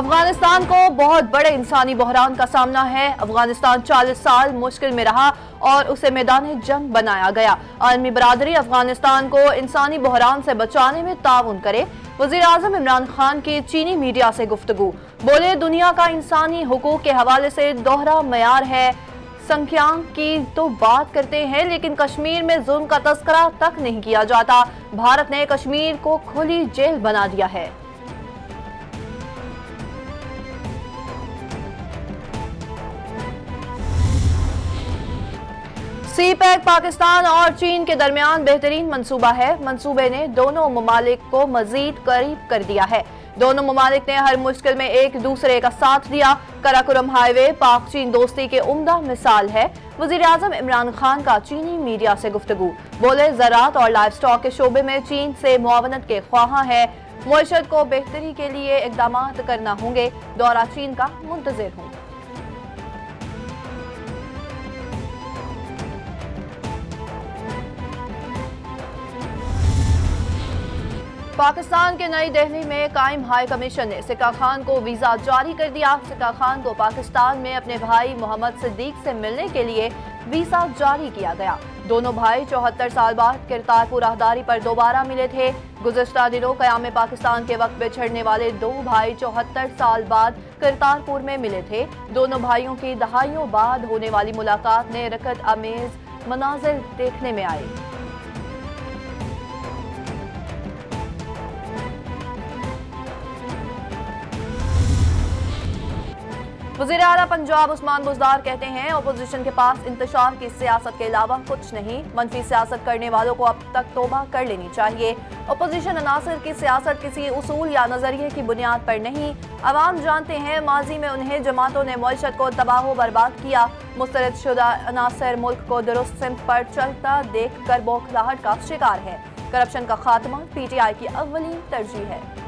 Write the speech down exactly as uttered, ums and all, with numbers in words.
अफगानिस्तान को बहुत बड़े इंसानी बहरान का सामना है। अफगानिस्तान चालीस साल मुश्किल में रहा और उसे मैदान जंग बनाया गया। आलमी बरादरी अफगानिस्तान को इंसानी बहरान से बचाने में ताउन करे। वज़ीर आज़म इमरान खान की चीनी मीडिया से गुफ्तगू, बोले दुनिया का इंसानी हुकूक के हवाले से दोहरा मयार है। संख्यांक की तो बात करते हैं लेकिन कश्मीर में जुल्म का तस्करा तक नहीं किया जाता। भारत ने कश्मीर को खुली जेल बना दिया है। सी पैक पाकिस्तान और चीन के दरमियान बेहतरीन मंसूबा है। मंसूबे ने दोनों ममालिक को मजीद करीब कर दिया है। दोनों ममालिक ने हर मुश्किल में एक दूसरे का साथ दिया। कराकोरम हाईवे पाक चीन दोस्ती के उम्दा मिसाल है। वज़ीर आज़म इमरान खान का चीनी मीडिया से गुफ्तगू, बोले ज़राअत और लाइफ स्टॉक के शोबे में चीन से मुआवनत के ख्वाहां है। मुआशरत को बेहतरी के लिए इक़दाम करना होंगे। दौरा चीन का मुंतज़िर हूँ। पाकिस्तान के नई दिल्ली में कायम हाई कमीशन ने सिक्का खान को वीजा जारी कर दिया। सिक्का खान को पाकिस्तान में अपने भाई मोहम्मद सिद्दीक से मिलने के लिए वीजा जारी किया गया। दोनों भाई चौहत्तर साल बाद करतारपुर राहदारी पर दोबारा मिले थे। गुज़श्ता दिनों क़याम पाकिस्तान के वक्त बिछड़ने वाले दो भाई चौहत्तर साल बाद करतारपुर में मिले थे। दोनों भाइयों की दहाइयों बाद होने वाली मुलाकात ने रकत अमेज मनाजिर देखने में आई। वज़ीर आला पंजाब उस्मान बुज़दार कहते हैं अपोजिशन के पास इंतशार की सियासत के अलावा कुछ नहीं। मनफी सियासत करने वालों को अब तक तौबा कर लेनी चाहिए। अपोजिशन अनासर की सियासत किसी उसूल या नजरिए की बुनियाद पर नहीं। अवाम जानते हैं माजी में उन्हें जमातों ने मईशत को तबाह बर्बाद किया। मुस्तरद शुदा अनासर मुल्क को दुरुस्त सिमत पर चलता देख कर बौखलाहट का शिकार है। करप्शन का खात्मा पी टी आई की अव्वलीन तरजीह है।